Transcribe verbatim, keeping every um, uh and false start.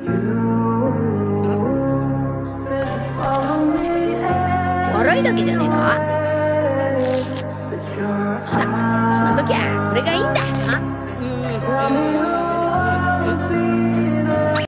悪いだけじゃねえか。そうだ、そんな時はこれがいいんだ。あ、うん、うん。